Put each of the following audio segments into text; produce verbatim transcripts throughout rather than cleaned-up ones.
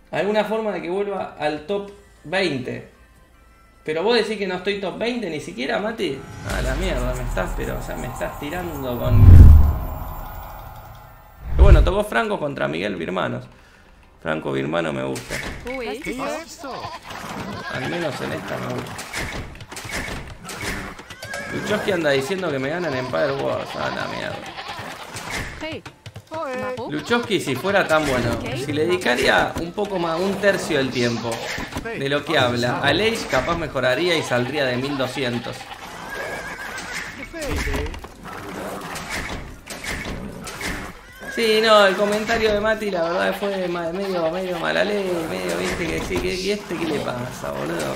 alguna forma de que vuelva al top veinte. Pero vos decís que no estoy top veinte ni siquiera, Mati. A la mierda, me estás, pero, o sea, me estás tirando con... Y bueno, tocó Franco contra Miguel Birmanos. Franco Birmano me gusta. Al menos en esta me gusta. Luchowski anda diciendo que me ganan en Empire Wars. A la mierda. Luchowski, si fuera tan bueno, si le dedicaría un poco más, un tercio del tiempo de lo que habla a Age, capaz mejoraría y saldría de mil doscientos. Sí, no, el comentario de Mati la verdad fue medio, medio mala ley, medio, viste, que sí, que ¿y este qué le pasa, boludo?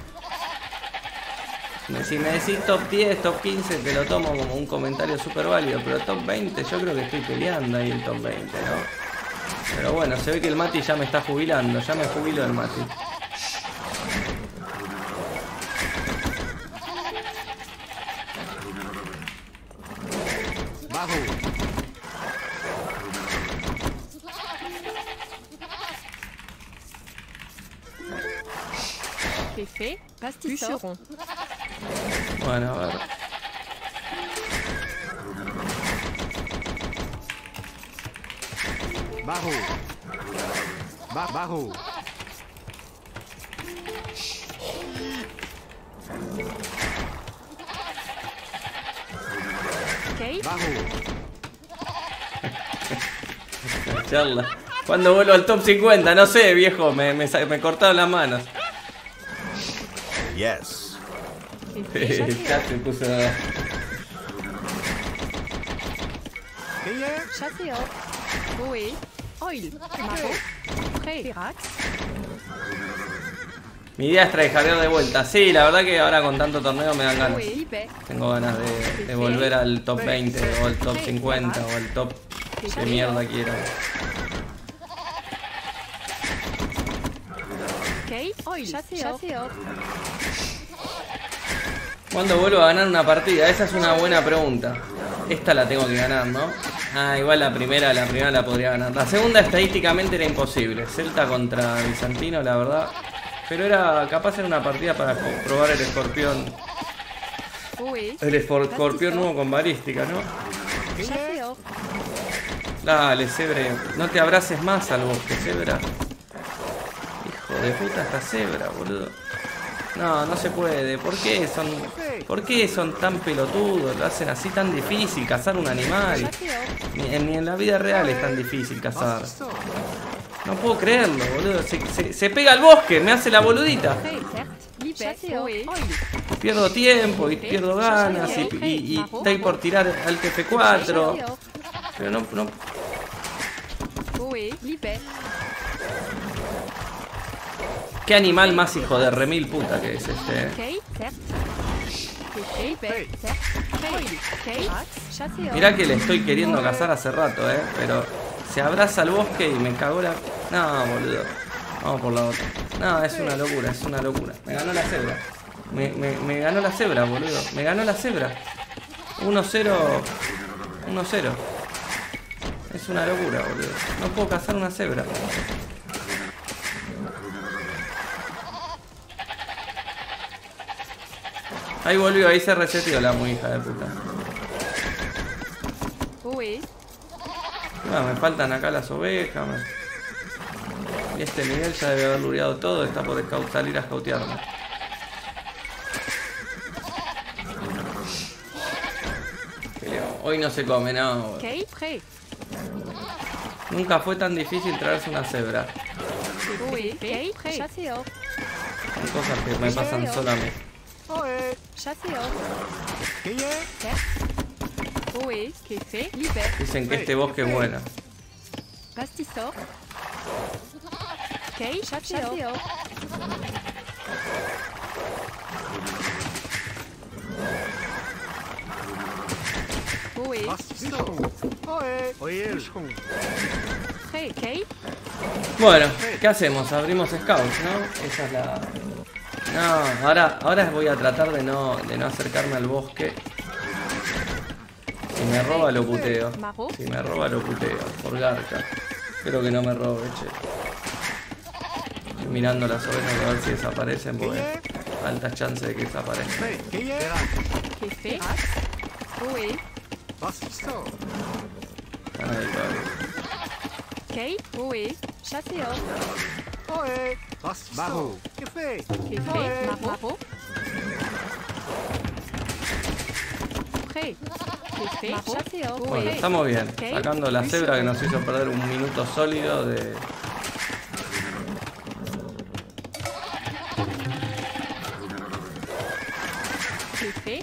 Si me decís top diez, top quince, te lo tomo como un comentario súper válido, pero top veinte yo creo que estoy peleando ahí el top veinte, ¿no? Pero bueno, se ve que el Mati ya me está jubilando, ya me jubilo el Mati. Bajo. Jefe, Bûcheron. Bueno, a ver. Bajo. Ba bajo. Okay. Bajo. Charla. Cuando vuelvo al top cincuenta, no sé, viejo, me, me, me cortaron las manos. Yes. Ya se puso... Chasseur. Boé. Oil. Maro. Ferax. Mi idea es tryhardear de vuelta. Sí, la verdad que ahora con tanto torneo me dan ganas. Boé. Tengo ganas de, de volver al top veinte o al top cincuenta o al top que mierda quiera. Okay. Oil. Chasseur. ¿Cuándo vuelvo a ganar una partida? Esa es una buena pregunta. Esta la tengo que ganar, ¿no? Ah, igual la primera, la primera la podría ganar. La segunda estadísticamente era imposible. Celta contra Bizantino, la verdad. Pero era capaz era una partida para probar el escorpión. El escorpión nuevo con balística, ¿no? Dale, Zebre. No te abraces más al bosque, Zebra. Hijo de puta esta Zebra, boludo. No, no se puede. ¿Por qué son, por qué son tan pelotudos? Lo hacen así tan difícil cazar un animal. Ni en, ni en la vida real es tan difícil cazar. No puedo creerlo, boludo. Se, se, se pega al bosque, me hace la boludita. Pierdo tiempo y pierdo ganas y, y, y estoy por tirar al T F cuatro. Pero no... no... Qué animal más hijo de remil puta que es este, eh. Mirá que le estoy queriendo cazar hace rato, eh. Pero se abraza al bosque y me cagó la... No, boludo. Vamos por la otra. No, es una locura, es una locura. Me ganó la cebra. Me, me, me ganó la cebra, boludo. Me ganó la cebra. uno cero. uno cero. Es una locura, boludo. No puedo cazar una cebra. Ahí volvió, ahí se reseteó la muy hija de puta. No, me faltan acá las ovejas. Me... Y este Miguel ya debe haber lureado todo. Está por salir a escautearme. Hoy no se come, no. Nunca fue tan difícil traerse una cebra. Son cosas que me pasan solo a mí. Dicen que este bosque es bueno. Bueno, ¿qué hacemos? Abrimos scouts, ¿no? Esa es la... No, ahora, ahora voy a tratar de no, de no acercarme al bosque. Si me roba lo puteo. Si me roba lo puteo. Por garca. Espero que no me robe, che. mirando las ovejas a ver si desaparecen, porque altas chances de que desaparezcan. Fais, Keye. Qui fait Axe. Ohé. Bastisto. Están ahí todavía. Kate. Ohé. Chasseur. Oe. Bastisto. Bahu. Que fait? Qui fait Maro. Prêt. Qui fait Chasseur. Bueno, Ohé. estamos bien. Sacando la cebra que nos hizo perder un minuto sólido de... Qui fait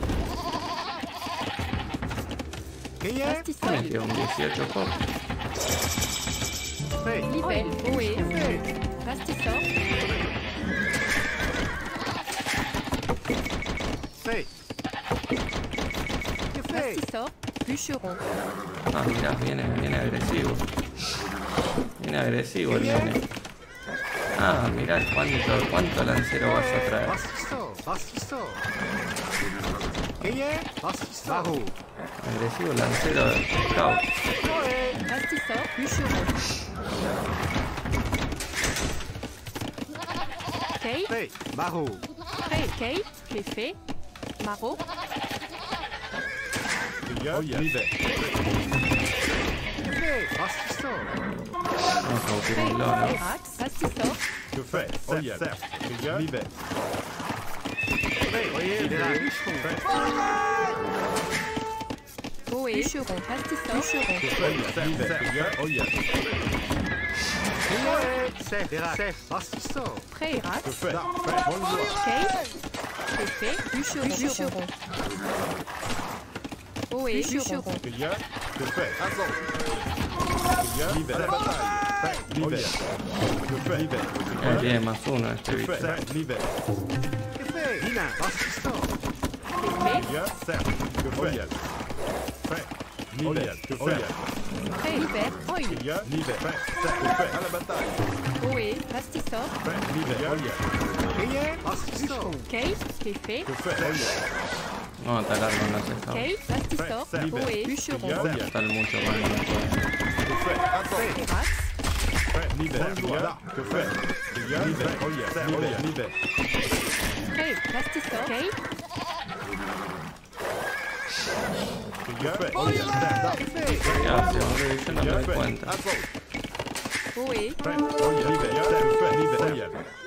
Keye. Me Bastissol. quedó un dieciocho pop. Fais. Libelle. Ohé. Que fait? Bastissol. Fais. Que fait? Bastissol. Bûcheron. Ah, mirá, viene, viene agresivo. Viene agresivo el nene. Ah, mirá cuánto, cuánto lancero vas a traer. Bastisto. Bastisto. Keye. Bastisto. Bahu. Agresivo lancero de scout. Oe. Bastissol. Bûcheron. Kate. Fais. Bahu. Prêt. Kate. Qui fait Maro. Que fait? Bastisto. Vamos a utilizarlo, ¿no? Axe. Bastissol. Que fait? Oye, Libet. Fais. Oye. Derac. Ohé. Bûcheron. Bastissol. Bûcheron. Libet. Oye. Oe. Sef. Derac. Sef. Bastisto. Prêt. Que Axe. fait? Bonjour. Kate. Qui fait Bûcheron. Bûcheron. Ohé. Bûcheron. Que fait? Libet. À la bataille. Libet. Que fait? Libet. Eh, tiene más uno este Que bicho. fait? Libet. Que fait? Dina. Bastisto. Qui fait Que fait? Fait. Libet. Que fait? Prêt. Libère. Oil. Libet. Que fait? À la bataille. Ohé. Bastissol. Fait. Libet. Oye. Keye. Bastisto. Kate. Qui fait Que fait? Oye. Vamos a atacar con los scouts. Kate. Bastissol. Ohé. Bûcheron. Tal mucho con el Que fait? Attends. Prêt. Axe. Fait. Libet. Que fait? Libet. Oye. Libet. Libet. Prêt. Bastissol. Kate. Que fait? Que fait? ¿Qué hace, boludo? Yo no me doy cuenta. Ohé. Oye. Libet. Que fait? Libet. Oye.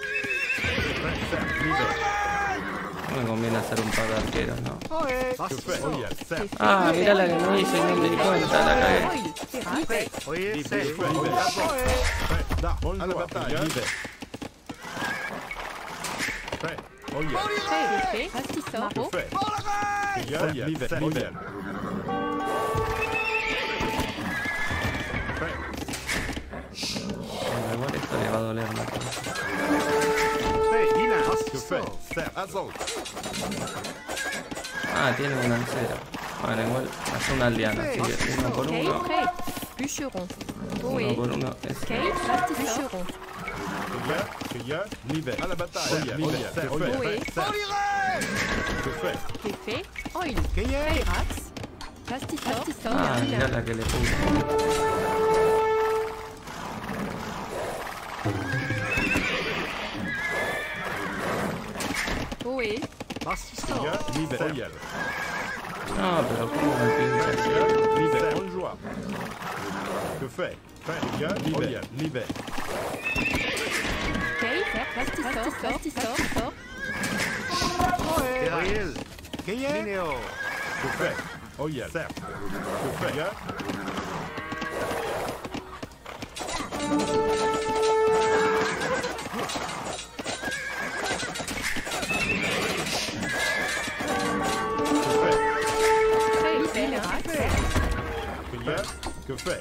Libet. No me conviene hacer un par de arqueros, ¿no? Oe. Que fait? Bastisto. Oye. Ah, mirá la que me hizo y no me di cuenta, la cagué. Oil. Terrasse. Oye. Libet. Sef. Oye. Oe. Fait. À la bataille. Libet. Fait. Oye. Prêt. Qui fait Bastissol. Maro. Fait. Oye. Libet. Oye. Fait. Bueno, igual esto le va a doler más. Fais. Dina. Que Bastisto. fait? Serre. Azot. Ah, tiene un lancero. Bueno, igual hace una aldeana, así que uno por Kate. uno. Prêt. Bûcheron. Uno Ohé. por uno. Es... Kate. Bastissol. Bûcheron. Libet. À la bataille. Oye. Oye. Que Ohé. fait? Que fait? Qui fait Oil. Keye. Axe. Bastissol. Bastissol. Ah, mirá la que le puse. Ohé. Bastisto. Libet. Oye. No, pero como me pincha así. Libet. On joue. Que fait? Fait. Libet. Libet. Kate. Bastissol. Bastissol. Oe. Oye. Keye. Mineo. Que fait? Oye. Serre. Que fait? Prêt. Libère. Axe. Que fait?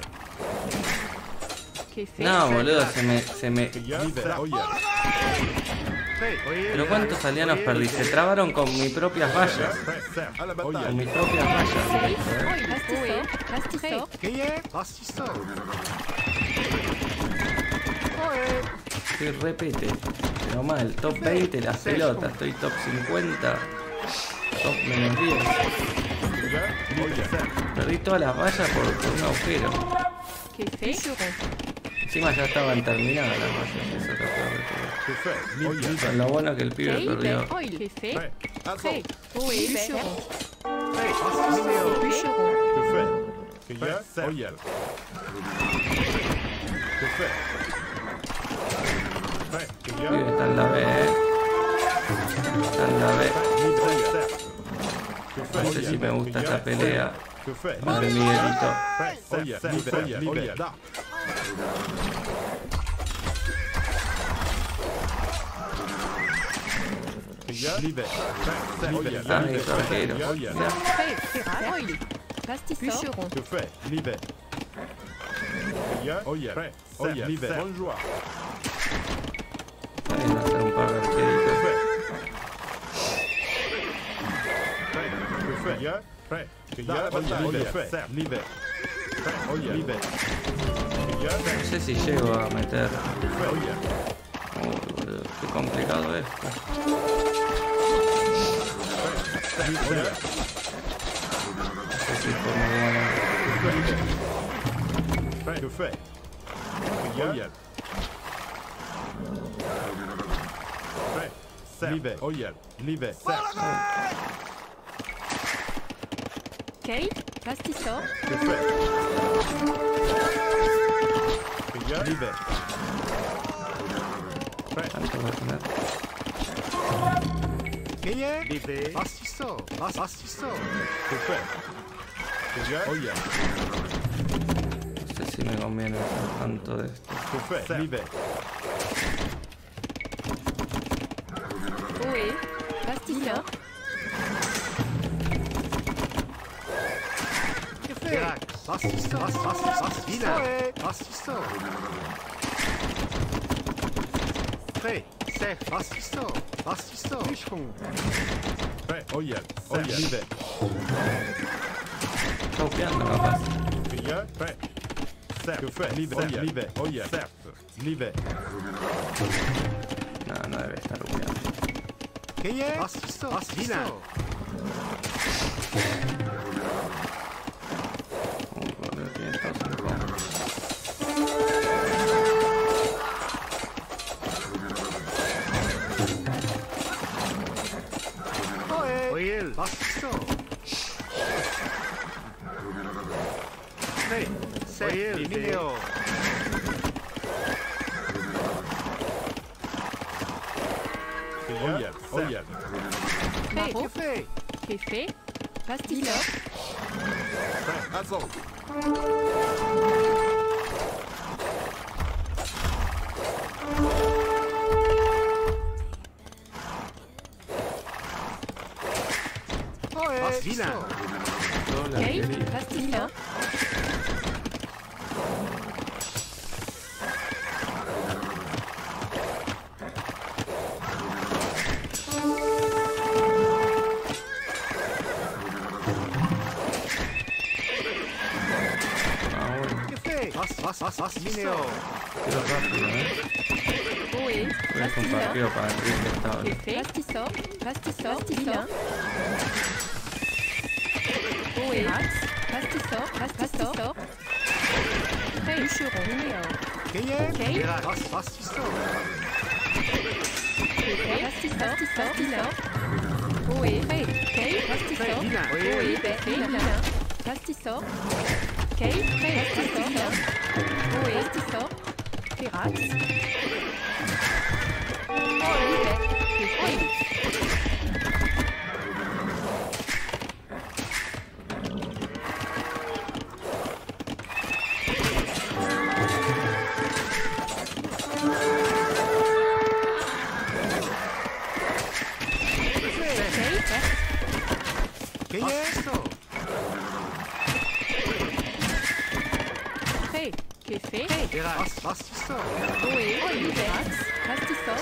Que fait No, boludo, se me, se me... Libet. Oye. Fais. Oye. Pero cuántos aldeanos perdí, se trabaron con mis propias vallas. Serre. À la Con bataille. mis propias vallas. Oil. Bastissol. Bastissol. Keye. Bastisto. Oe. Estoy repete. Pero mal, top veinte las pelotas, estoy top cincuenta. Top menos diez. Oye. Serre. Perdí todas las vallas por, por un agujero. Que fait Bûcheron. Encima ya estaban terminadas las vallas, eso es lo peor de todo. Que fait? Oyel. Pero lo bueno es que el pibe Kay, perdió. oil. Que fait. Prêt. Prêt. Assaut. Oui, bûcheron. Prêt. Assaut. Bûcheron. Que fait? Prêt. Oyel. Que fait? Prêt. El pibe está en la B, eh. Está en la B. No sé si me gusta esta pelea. Que fait? Madre Miguelito. Prêt. Oyel. Oyel. Oyel. Da. Liber. Ah, mi arquero. Mirá. Prêt. Ferrat. Oil. Pastisseur. Bûcheron. Que fait? Liber. Oyel. Prêt. Oyel. Liber. Bon joueur. Pueden hacer un par de Que arqueritos. fait? Prêt. Que fait? Prêt. Oyel. Liber. Liber. Prêt. Oyel. Liber. No sé si llego a meter. Que fait? Oyel. Uy, boludo, qué complicado esto. Oyel. No sé si por muy bueno. Prêt. Que fait? Oyel. Prêt. Liber. Oyel. Liber. Kay. Pastisseur. Que fait? Liber. Prêt. Tanto va a tener. Liber. Pastisseur. Pastisseur. Que fait? Oyel. No sé si me conviene hacer tanto de esto. Que fait? Liber. Oui. Pastisseur. Pastisseur. Pastisseur. Pastisseur. Prêt. C'est Pastisseur. Pastisseur. Bûcheron. Prêt. Oyel. Oyel. Liber. Está upeando capaz. Prêt. Que fait? Liber. Liber. Oyel. Liber. No, no debe estar upeando. Pastisseur. Pastisseur. Uy, boludo, tiene todos en contra. Oyel. Pastisseur. Prêt. C'est Limineo. Oyel. Oyel. Prêt. Que fait? Que fait. Pastisseur. Prêt. Assaut. Vilain. Doble Kay. arquería. Pastisseur. Ah, bueno. Que fait? Pastisseur. Quiero rápido, eh. Oui. Voy a compartir para el rifle Que estable. fait. Pastisseur. Pastisseur. Pastisseur. Oui. Pastisseur. Pastisseur. Prêt. Bûcheron. Kay. Pastisseur. Que fait. Pastisseur. Pastisseur. Oui. Prêt. Kay. Pastisseur. Vilain. Oui. Vilain. Pastisseur. Kay. Pastisseur. Oui. Pastisseur. Ferrat. Oui. Prêt. Que fait. Pastisseur. Oui. Ferrat. Pastisseur.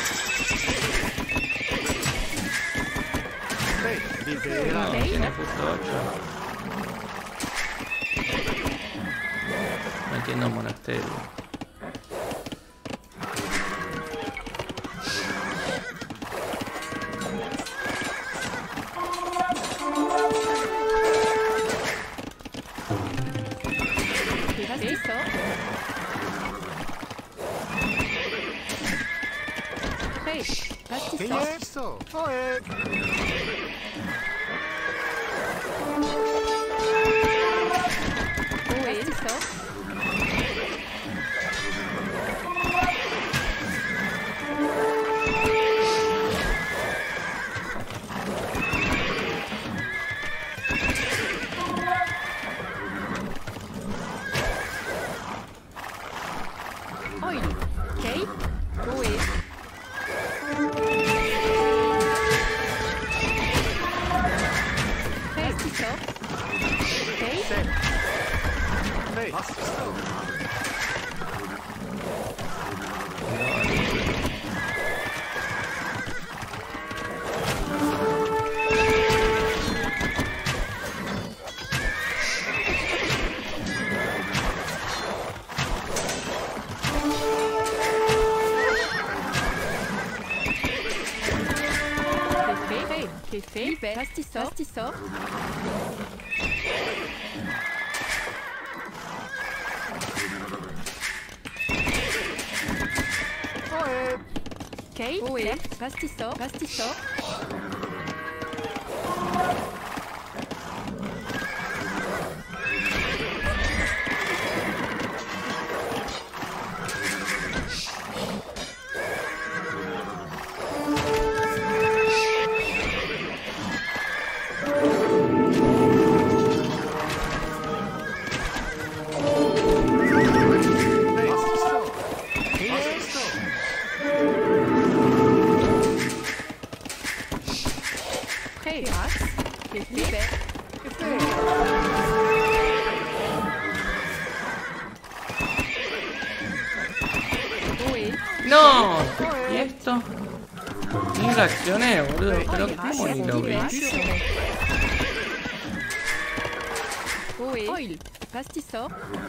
No, tiene justo ocho. Metiendo monasterio. Pastisseur. Pastissant. Pastisso. Ohé. Ohé. Pastissant. Oil. Okay. Ohé. Pastissant. Okay. Sep. Fei. Pastisso. Fait, fait, fait, pastissant, pastissant. Ohé. Okay, ohé, pastissant, pastissant. Pastisso. Pastisso. Prêt, grâce. Fait, fait, fait. Que fei. Ohé. ¡No! ¿Y esto? Ni reaccioné, boludo. Pero ¿cómo ni lo vi? Ohé. Oil. Pastissant.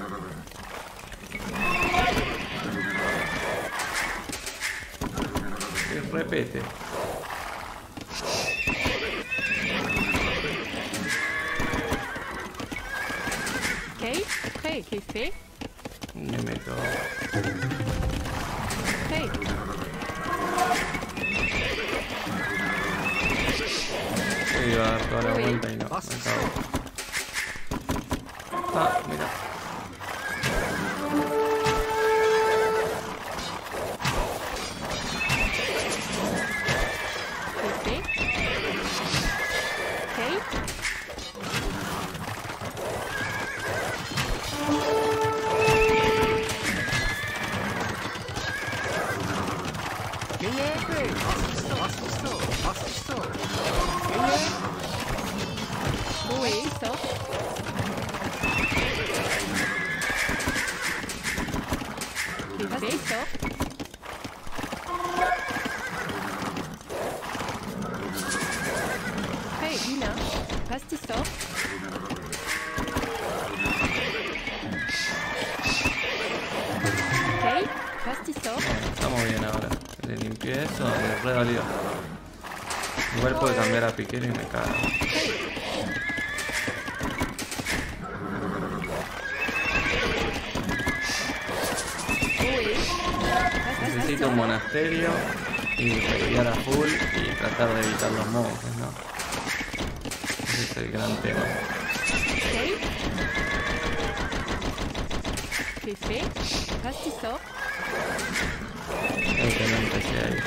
Repete. Okay, prêt, fait, fait. Me meto. Prêt. Sí, iba a dar toda la vuelta y no. Me cago. Ah, mira. Fait, fait. Okay. Que fei. Pastisso. Pastisso. Pastisso. Que Ohé. Pastissant. Fait, pastissant. Prêt, Lina. Pastissant. Okay, pastissant. Bueno, estamos bien ahora. Le limpié eso, le re dolió. Igual puedo cambiar a piquero y me cago. Ohé. Necesito un monasterio y pelear a full y tratar de evitar los monjes, ¿no? Ese es el gran tema. Okay. Fait, fait. Pastissant. Creo que no empecé ahí.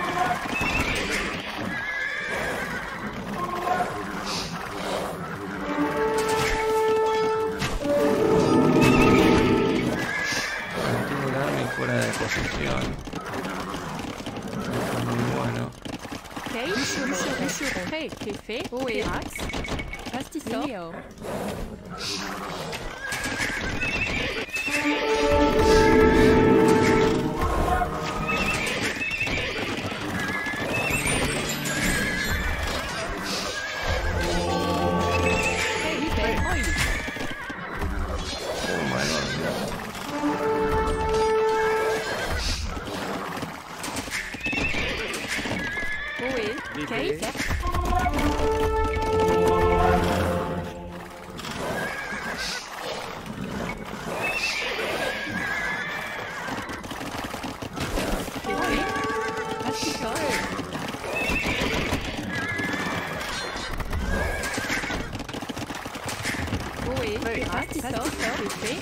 Configurarme fuera de posición. Eso es muy bueno. Okay. Prêt, fait, fait. Ohé. Pastissant. Prêt, oil. Oh my god. Ohé. Okay. Pastissant. Partissant, c'est fait.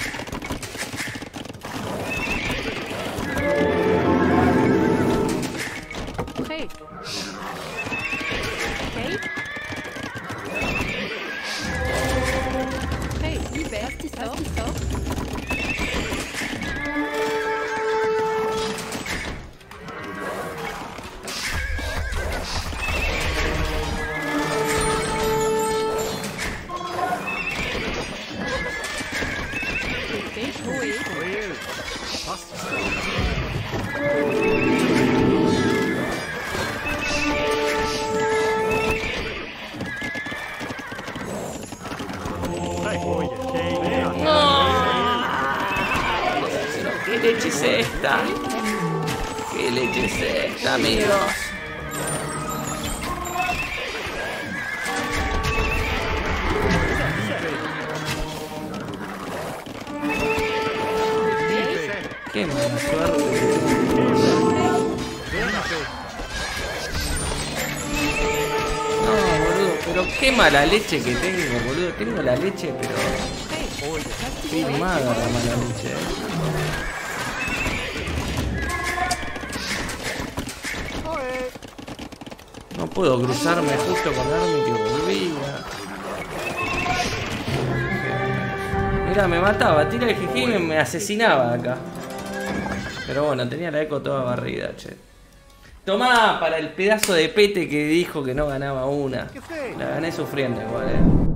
Prêt. Kate. Prêt, libère, Partissant, ¿Qué leche es esta? ¿Qué leche es esta, amigos? Qué mala suerte. No, boludo, pero qué mala leche que tengo, boludo. Tengo la leche, pero... firmada la mala leche, eh. No puedo cruzarme justo con Armin que volvía. Mira, me mataba, tira el jeje y me, me asesinaba acá. Pero bueno, tenía la eco toda barrida, che. Tomá para el pedazo de pete que dijo que no ganaba una. La gané sufriendo igual, eh.